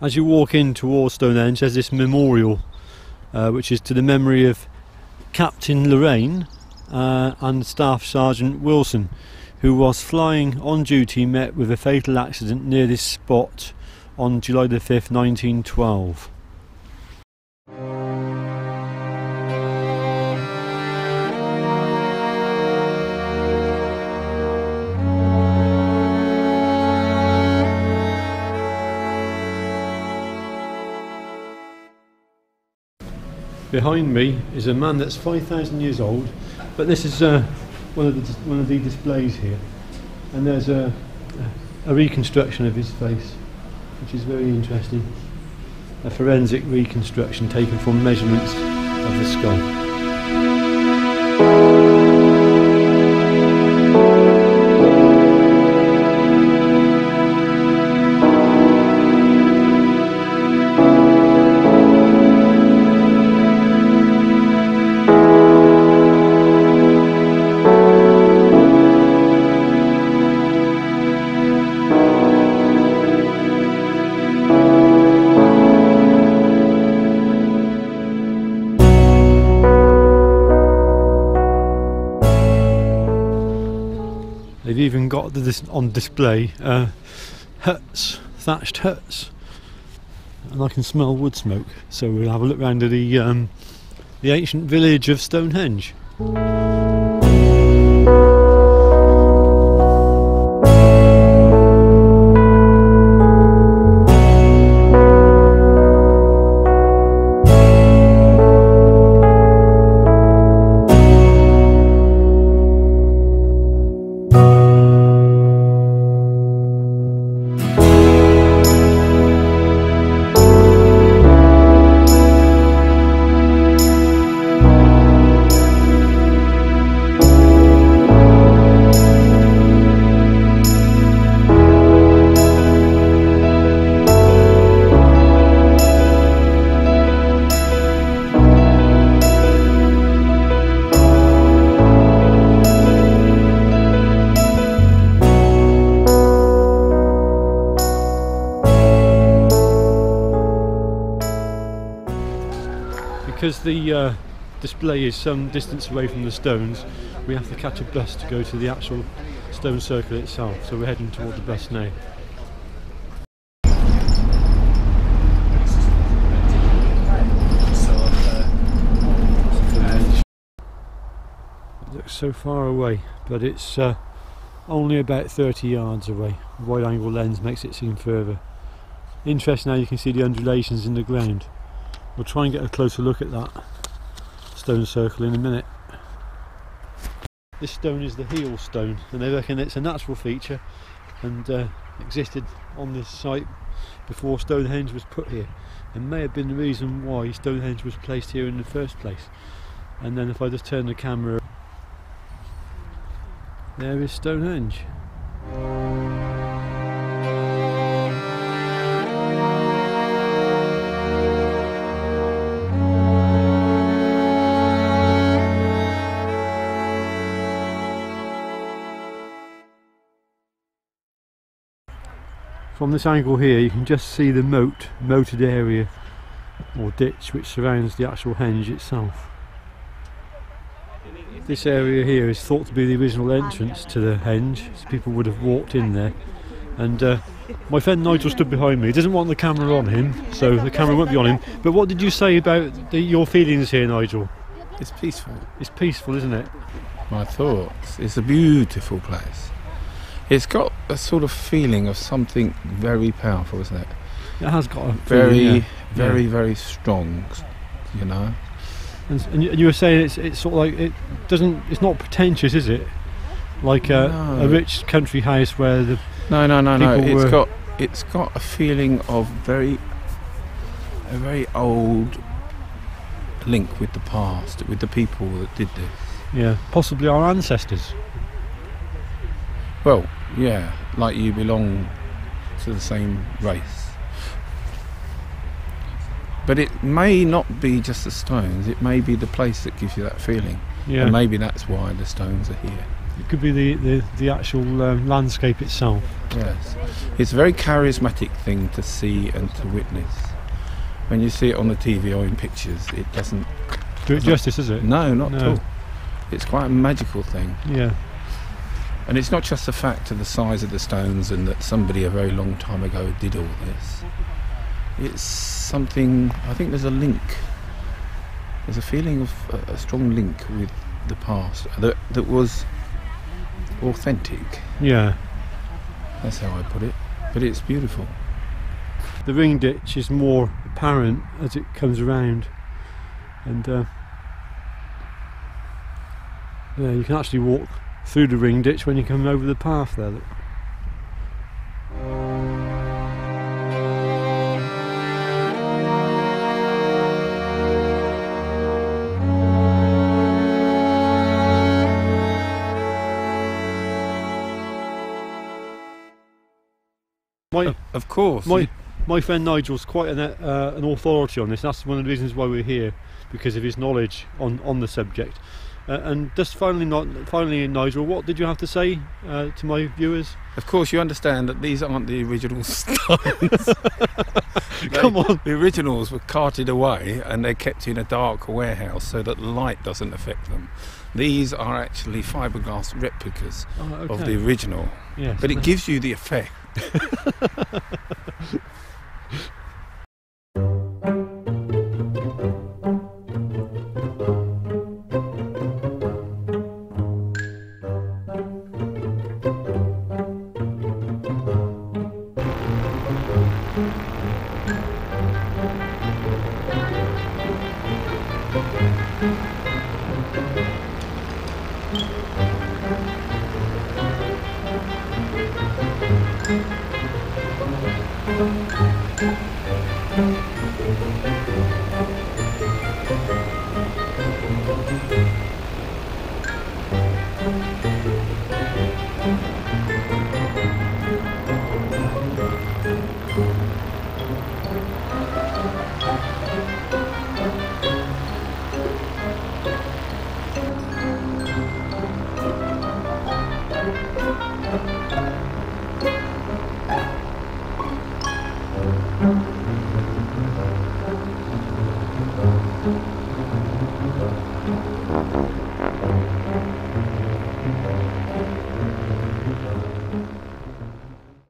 As you walk in towards Stonehenge, there's this memorial which is to the memory of Captain Lorraine and Staff Sergeant Wilson, who was flying on duty, met with a fatal accident near this spot on July the 5th, 1912. Behind me is a man that's 5,000 years old, but this is one of the displays here, and there's a reconstruction of his face, which is very interesting. A forensic reconstruction taken from measurements of the skull. They've even got this on display, huts, thatched huts, and I can smell wood smoke. So we'll have a look round at the ancient village of Stonehenge. Because the display is some distance away from the stones, we have to catch a bus to go to the actual stone circle itself, so we're heading toward the bus now. It looks so far away, but it's only about 30 yards away. The wide angle lens makes it seem further. Interesting how you can see the undulations in the ground. We'll try and get a closer look at that stone circle in a minute. This stone is the heel stone, and they reckon it's a natural feature and existed on this site before Stonehenge was put here, and may have been the reason why Stonehenge was placed here in the first place. And then if I just turn the camera, there is Stonehenge. From this angle here you can just see the moated area or ditch which surrounds the actual henge itself. This area here is thought to be the original entrance to the henge, so people would have walked in there. And my friend Nigel stood behind me. He doesn't want the camera on him, so the camera won't be on him. But what did you say about your feelings here, Nigel? It's peaceful. It's peaceful, isn't it? My thoughts. It's a beautiful place. It's got a sort of feeling of something very powerful, isn't it? It has got a very, feeling, very strong, you know. And you were saying it's sort of like it's not pretentious, is it? Like a rich country house where the no. It's got a feeling of a very old link with the past, with the people that did this. Yeah, possibly our ancestors. Well, yeah, like you belong to the same race. But it may not be just the stones, it may be the place that gives you that feeling. Yeah. And maybe that's why the stones are here. It could be the actual landscape itself. Yes, it's a very charismatic thing to see and to witness. When you see it on the TV or in pictures, it doesn't Do it justice, is it? No, not at all. It's quite a magical thing. Yeah. And it's not just the fact of the size of the stones and that somebody a very long time ago did all this. It's something, I think there's a link. There's a feeling of a strong link with the past that was authentic. Yeah. That's how I put it. But it's beautiful. The ring ditch is more apparent as it comes around, and yeah, you can actually walk through the ring ditch when you come over the path there. Of course. My friend Nigel's quite an authority on this. That's one of the reasons why we're here, because of his knowledge on the subject. And just finally, Nigel, what did you have to say to my viewers? Of course, you understand that these aren't the original stones. Come on. The originals were carted away and they're kept in a dark warehouse so that light doesn't affect them. These are actually fiberglass replicas of the original. Yes, but it gives you the effect.